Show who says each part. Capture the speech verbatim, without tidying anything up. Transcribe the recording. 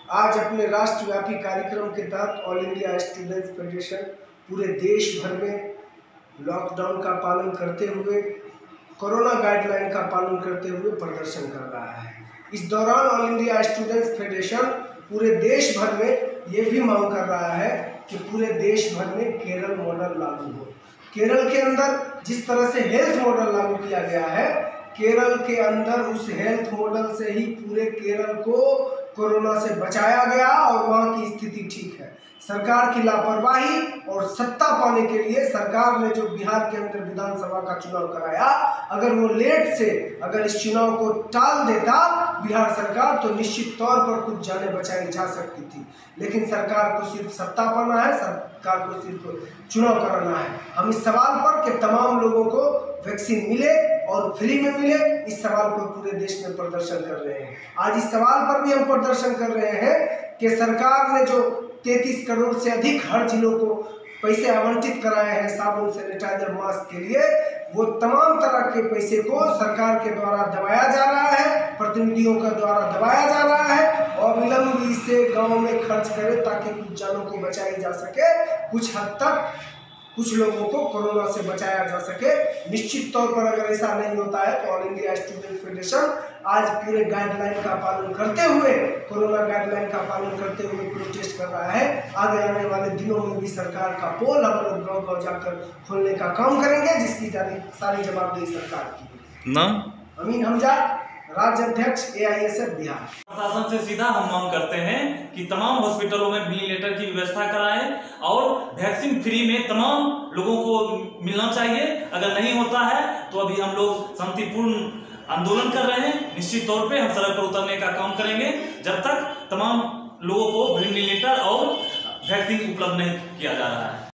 Speaker 1: आज अपने राष्ट्रव्यापी कार्यक्रम के तहत ऑल इंडिया स्टूडेंट्स फेडरेशन पूरे देश भर में लॉकडाउन का पालन करते हुए, कोरोना गाइडलाइन का पालन करते हुए प्रदर्शन कर रहा है। इस दौरान ऑल इंडिया स्टूडेंट्स फेडरेशन पूरे देश भर में ये भी मांग कर रहा है कि पूरे देश भर में केरल मॉडल लागू हो। केरल के अंदर जिस तरह से हेल्थ मॉडल लागू किया गया है, केरल के अंदर उस हेल्थ मॉडल से ही पूरे केरल को कोरोना से बचाया गया और वहाँ की स्थिति ठीक है। सरकार की लापरवाही और सत्ता पाने के लिए सरकार ने जो बिहार के अंदर विधानसभा का चुनाव कराया, अगर वो लेट से अगर इस चुनाव को टाल देता बिहार सरकार, तो निश्चित तौर पर कुछ जाने बचाई जा सकती थी। लेकिन सरकार को सिर्फ सत्ता पाना है, सरकार को सिर्फ चुनाव कराना है। हम इस सवाल पर कि तमाम लोगों को वैक्सीन मिले और फ्री में मिले, इस सवाल पर पूरे देश में प्रदर्शन कर रहे हैं। आज इस सवाल पर भी हम प्रदर्शन कर रहे हैं कि सरकार ने जो तैंतीस करोड़ से अधिक हर जिलों को पैसे आवंटित कराए हैं साबुन, सैनिटाइजर, मास्क के लिए, वो तमाम तरह के पैसे को सरकार के द्वारा दबाया जा रहा है, प्रतिनिधियों के द्वारा दबाया जा रहा है और विलंब इसे गाँव में खर्च करे ताकि कुछ जानों को बचाई जा सके, कुछ हद तक कुछ लोगों को कोरोना से बचाया जा सके। निश्चित तौर पर अगर ऐसा नहीं होता है तो ऑल इंडिया स्टूडेंट फेडरेशन आज पूरे गाइडलाइन का पालन करते हुए, कोरोना गाइडलाइन का पालन करते हुए प्रोटेस्ट कर रहा है। आगे आने वाले दिनों में भी सरकार का पोल हम लोग गाँव गाँव जाकर खोलने का काम करेंगे, जिसकी सारी जवाबदेही सरकार की।
Speaker 2: नाम
Speaker 1: अमीन हमजा, राज्य अध्यक्ष A I S F Bihar.
Speaker 2: प्रशासन से सीधा हम मांग करते हैं कि तमाम हॉस्पिटलों में वेंटिलेटर की व्यवस्था कराएं और वैक्सीन फ्री में तमाम लोगों को मिलना चाहिए। अगर नहीं होता है तो अभी हम लोग शांतिपूर्ण आंदोलन कर रहे हैं। निश्चित तौर पे हम सड़क पर उतरने का काम करेंगे जब तक तमाम लोगों को वेंटिलेटर और वैक्सीन उपलब्ध नहीं किया जा रहा है।